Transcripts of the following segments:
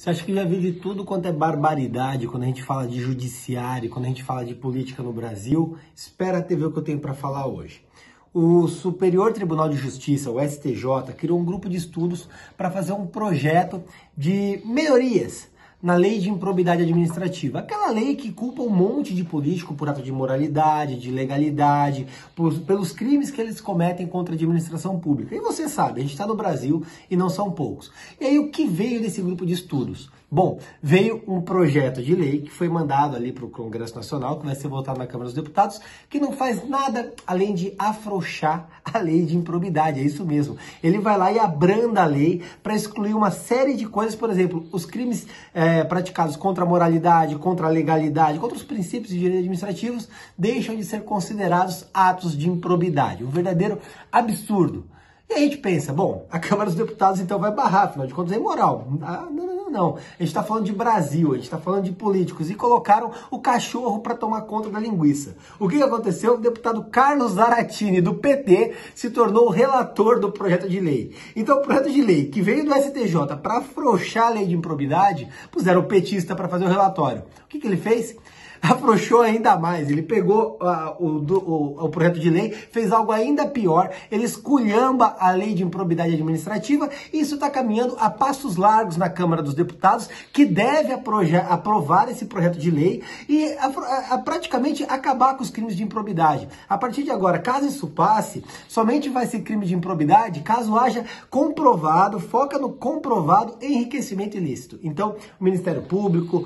Você acha que já viu de tudo quanto é barbaridade quando a gente fala de judiciário, quando a gente fala de política no Brasil? Espera até ver o que eu tenho para falar hoje. O Superior Tribunal de Justiça, o STJ, criou um grupo de estudos para fazer um projeto de melhorias na lei de improbidade administrativa. Aquela lei que culpa um monte de político por ato de imoralidade, de ilegalidade, pelos crimes que eles cometem contra a administração pública. E você sabe, a gente está no Brasil e não são poucos. E aí o que veio desse grupo de estudos? Bom, veio um projeto de lei que foi mandado ali para o Congresso Nacional, que vai ser votado na Câmara dos Deputados, que não faz nada além de afrouxar a lei de improbidade, é isso mesmo. Ele vai lá e abranda a lei para excluir uma série de coisas, por exemplo, os crimes praticados contra a moralidade, contra a legalidade, contra os princípios de direito administrativos, deixam de ser considerados atos de improbidade. Um verdadeiro absurdo. E a gente pensa, bom, a Câmara dos Deputados então vai barrar, afinal de contas é imoral. Não. A gente está falando de Brasil, a gente está falando de políticos e colocaram o cachorro para tomar conta da linguiça. O que aconteceu? O deputado Carlos Zaratini, do PT, se tornou o relator do projeto de lei. Então, o projeto de lei que veio do STJ para afrouxar a lei de improbidade, puseram o petista para fazer o relatório. O que ele fez? Afrouxou ainda mais, ele pegou o projeto de lei, fez algo ainda pior, ele esculhamba a lei de improbidade administrativa e isso está caminhando a passos largos na Câmara dos Deputados, que deve aprovar esse projeto de lei e praticamente acabar com os crimes de improbidade. A partir de agora, caso isso passe, somente vai ser crime de improbidade caso haja comprovado, foca no comprovado enriquecimento ilícito. Então, o Ministério Público,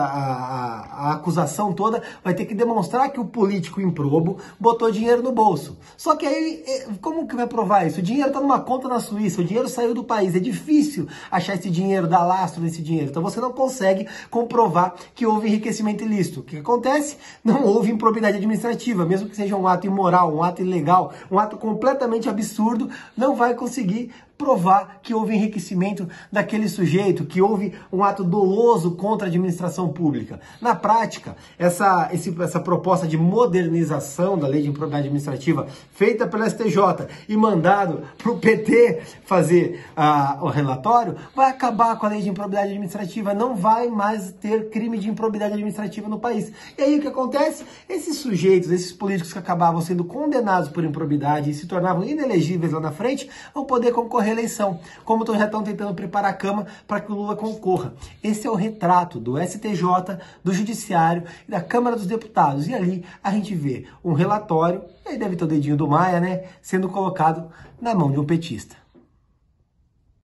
a acusação toda vai ter que demonstrar que o político improbo botou dinheiro no bolso. Só que aí, como que vai provar isso? O dinheiro está numa conta na Suíça, o dinheiro saiu do país, é difícil achar esse dinheiro, dar lastro nesse dinheiro. Então você não consegue comprovar que houve enriquecimento ilícito. O que acontece? Não houve improbidade administrativa, mesmo que seja um ato imoral, um ato ilegal, um ato completamente absurdo, não vai conseguir provar que houve enriquecimento daquele sujeito, que houve um ato doloso contra a administração pública. Na prática, essa proposta de modernização da lei de improbidade administrativa feita pela STJ e mandado para o PT fazer o relatório, vai acabar com a lei de improbidade administrativa, não vai mais ter crime de improbidade administrativa no país. E aí o que acontece? Esses sujeitos, esses políticos que acabavam sendo condenados por improbidade e se tornavam inelegíveis lá na frente, vão poder concorrer eleição, como já estão tentando preparar a cama para que o Lula concorra. Esse é o retrato do STJ, do Judiciário e da Câmara dos Deputados. E ali a gente vê um relatório, e aí deve ter o dedinho do Maia, né, sendo colocado na mão de um petista.